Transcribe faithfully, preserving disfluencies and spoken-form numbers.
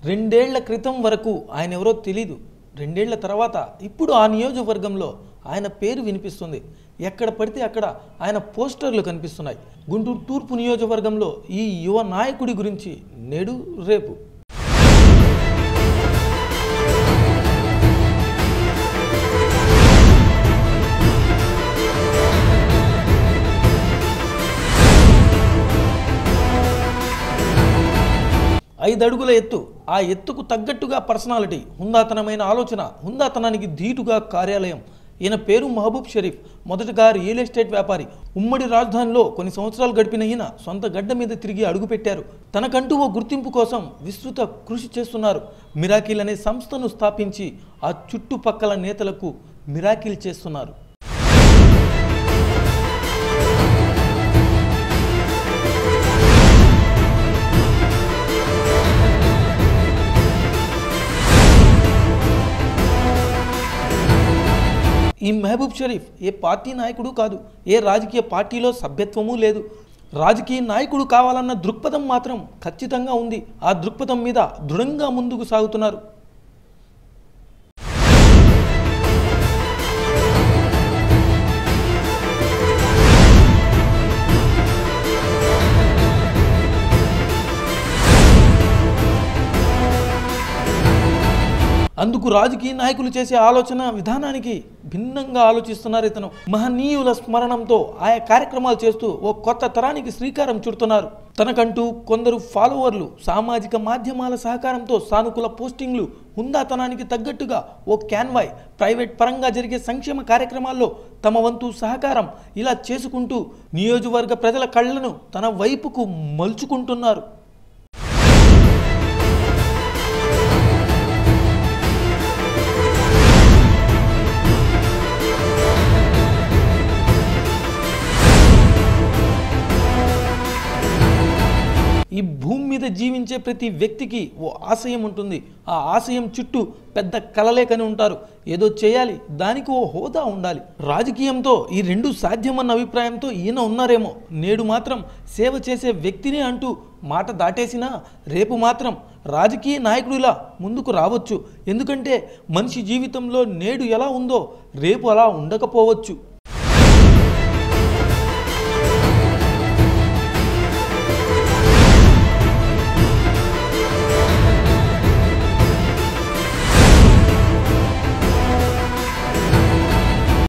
రెండేళ్ల క్రితం వరకు ఆయన ఎవరో తెలీదు. రెండేళ్ల తర్వాత ఇప్పుడు ఆ నియోజకవర్గంలో ఆయన పేరు వినిపిస్తుంది. ఎక్కడ పడితే అక్కడ ఆయన పోస్టర్లు కనిపిస్తున్నాయి. గుంటూరు తూర్పు నియోజకవర్గంలో ఈ యువ నాయకుడి గురించి నేడు రేపు ఐదు అడుగుల ఎత్తు, ఆ ఎత్తుకు తగ్గట్టుగా పర్సనాలిటీ, హుందాతనమైన ఆలోచన, హుందాతనానికి ధీటుగా కార్యాలయం. ఈయన పేరు మహబూబ్ షరీఫ్. మొదటగా రియల్ ఎస్టేట్ వ్యాపారి. ఉమ్మడి రాజధానిలో కొన్ని సంవత్సరాలు గడిపిన ఈయన సొంత గడ్డ మీద తిరిగి అడుగుపెట్టారు. తనకంటూ ఓ గుర్తింపు కోసం విస్తృత కృషి చేస్తున్నారు. మిరాకిల్ అనే సంస్థను స్థాపించి ఆ చుట్టుపక్కల నేతలకు మిరాకిల్ చేస్తున్నారు. ఈ మహబూబ్ షరీఫ్ ఏ పార్టీ నాయకుడు కాదు, ఏ రాజకీయ పార్టీలో సభ్యత్వము లేదు. రాజకీయ నాయకుడు కావాలన్న దృక్పథం మాత్రం ఖచ్చితంగా ఉంది. ఆ దృక్పథం మీద దృఢంగా ముందుకు సాగుతున్నారు. అందుకు రాజకీయ నాయకులు చేసే ఆలోచన విధానానికి భిన్నంగా ఆలోచిస్తున్నారు. ఇతను మహనీయుల స్మరణంతో ఆయా కార్యక్రమాలు చేస్తూ ఓ కొత్త తరానికి శ్రీకారం చుడుతున్నారు. తనకంటూ కొందరు ఫాలోవర్లు, సామాజిక మాధ్యమాల సహకారంతో సానుకూల పోస్టింగ్లు, హుందాతనానికి తగ్గట్టుగా ఓ క్యాన్వాయ్, ప్రైవేట్ పరంగా జరిగే సంక్షేమ కార్యక్రమాల్లో తమ వంతు సహకారం ఇలా చేసుకుంటూ నియోజకవర్గ ప్రజల కళ్ళను తన వైపుకు మలుచుకుంటున్నారు. ఈ భూమి మీద జీవించే ప్రతి వ్యక్తికి ఓ ఆశయం ఉంటుంది. ఆ ఆశయం చుట్టూ పెద్ద కలలేకని ఉంటారు. ఏదో చేయాలి, దానికి ఓ హోదా ఉండాలి. రాజకీయంతో ఈ రెండు సాధ్యమన్న అభిప్రాయంతో ఈయన ఉన్నారేమో. నేడు మాత్రం సేవ చేసే వ్యక్తినే అంటూ మాట దాటేసినా రేపు మాత్రం రాజకీయ నాయకుడిలా ముందుకు రావచ్చు. ఎందుకంటే మనిషి జీవితంలో నేడు ఎలా ఉందో రేపు అలా ఉండకపోవచ్చు.